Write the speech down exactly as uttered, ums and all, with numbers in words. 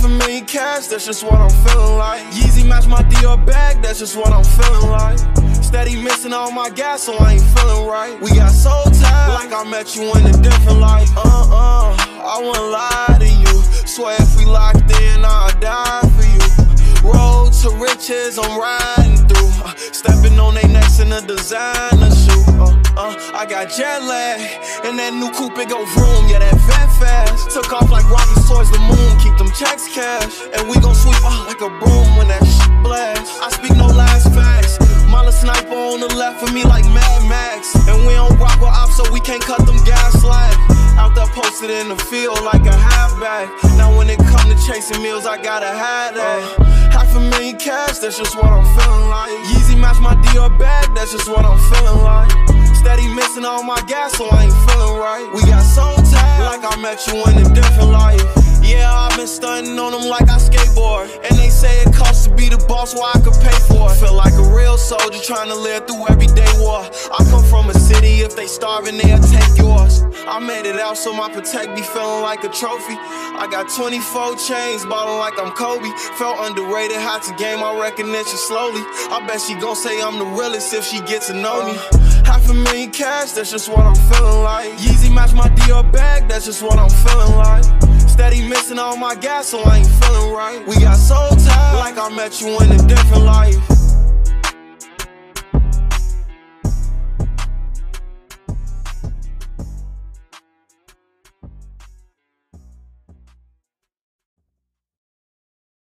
Half a million cash, that's just what I'm feeling like. Yeezy match my Dior bag, that's just what I'm feeling like. Steady missing all my gas, so I ain't feeling right. We got so tired, like I met you in a different light. Uh-uh, I wouldn't lie to you. Swear if we locked in, I'll die for you. Road to riches, I'm riding through. uh, Stepping on they necks in a designer shoe. uh, uh, I got jet lag, and that new coupe, it go vroom. Yeah, that vet fast. Took off like rockets towards the moon. Keep them checks cash, and we gon' sweep out like a broom when that shit blast. I speak no last facts. Mala sniper on the left of me like Mad Max. And we don't rock with ops, so we can't cut them gas slack. Out there posted in the field like a halfback. Now when it come to chasing meals, I gotta have that. Half a million cash, that's just what I'm feeling like. Yeezy match my Dior bag, that's just what I'm feeling like. Steady missing all my gas, so I ain't feeling right. We got so tired, like I met you in a different life. Yeah, I've been stunting on them like I skateboard. And they say it costs to be the boss, why I could pay for it. Feel like a real soldier trying to live through everyday war. I come from a city, if they starving, they'll take yours. I made it out, so my Protect be feeling like a trophy. I got twenty-four chains, ballin' like I'm Kobe. Felt underrated, had to gain my recognition slowly. I bet she gon' say I'm the realest if she get to know me. Half a million cash, that's just what I'm feeling like. Yeezy match my Dior bag, that's just what I'm feeling like. Steady missing all my gas, so I ain't feeling right. We got so tired, like I met you in a different life.